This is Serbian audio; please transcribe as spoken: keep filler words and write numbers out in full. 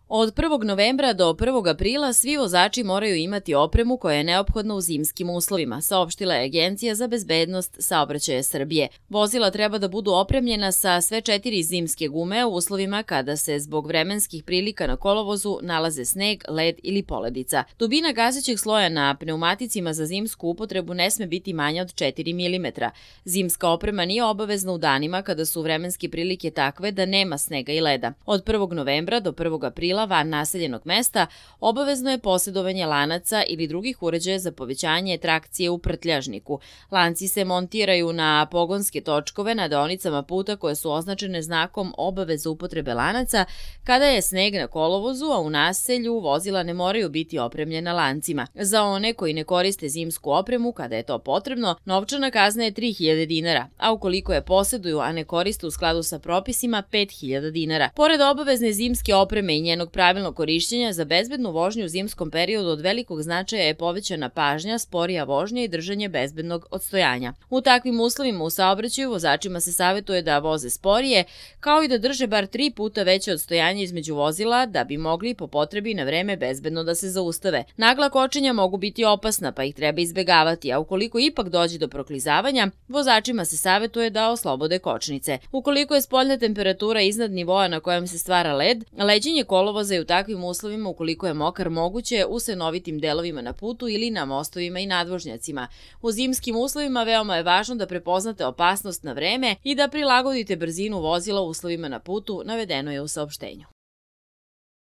Od prvog novembra do prvog aprila svi vozači moraju imati opremu koja je neophodna u zimskim uslovima, saopštila je Agencija za bezbednost saobraćaja Srbije. Vozila treba da budu opremljena sa sve četiri zimske gume u uslovima kada se zbog vremenskih prilika na kolovozu nalaze sneg, led ili poledica. Dubina gazećeg sloja na pneumaticima za zimsku upotrebu ne sme biti manja od četiri milimetra. Zimska oprema nije obavezna u danima kada su vremenske prilike takve da nema snega i leda. Od prvog novembra do prvog aprila van naseljenog mesta obavezno je posjedovanje lanaca ili drugih uređaja za povećanje trakcije u prtljažniku. Lanci se montiraju na pogonske točkove na deonicama puta koje su označene znakom obaveze upotrebe lanaca kada je sneg na kolovozu, a u naselju vozila ne moraju biti opremljena lancima. Za one koji ne koriste zimsku opremu kada je to potrebno, novčana kazna je tri hiljade dinara, a ukoliko je posjeduju, a ne koriste u skladu sa propisima, pet hiljada dinara. Pored obavezne zimske opreme i njenog pravilnog korišćenja, za bezbednu vožnju u zimskom periodu od velikog značaja je povećana pažnja, sporija vožnja i držanje bezbednog odstojanja. U takvim uslovima u saobraćaju vozačima se savjetuje da voze sporije, kao i da drže bar tri puta veće odstojanje između vozila da bi mogli po potrebi na vreme bezbedno da se zaustave. Nagla kočenja mogu biti opasna, pa ih treba izbegavati, a ukoliko ipak dođe do proklizavanja, vozačima se savjetuje da oslobode kočnice. Ukoliko je spoljna temperatura iznad nivoa na kojem se stvara led, leđenje kolovoza je u takvim uslovima, ukoliko je mokar, moguće u senovitim delovima na putu ili na mostovima i nadvožnjacima. U zimskim uslovima veoma je važno da prepoznate opasnost na vreme i da prilagodite brzinu vozila uslovima na putu, navedeno je u saopštenju.